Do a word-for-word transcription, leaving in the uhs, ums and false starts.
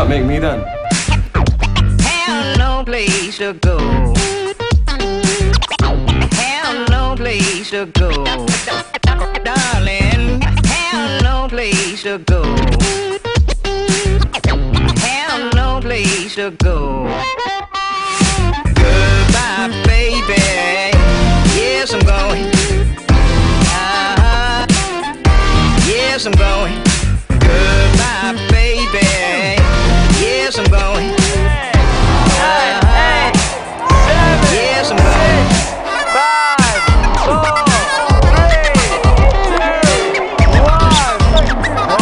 Stop making me done. Have no place to go. Have no place to go. Darling, have no place to go. Have no place to go. Goodbye, baby. Yes, I'm going. Uh-huh. Yes, I'm going. Goodbye, baby. Yes, I'm going. Uh-huh. Yes, I'm going. Five, four, three, two, one.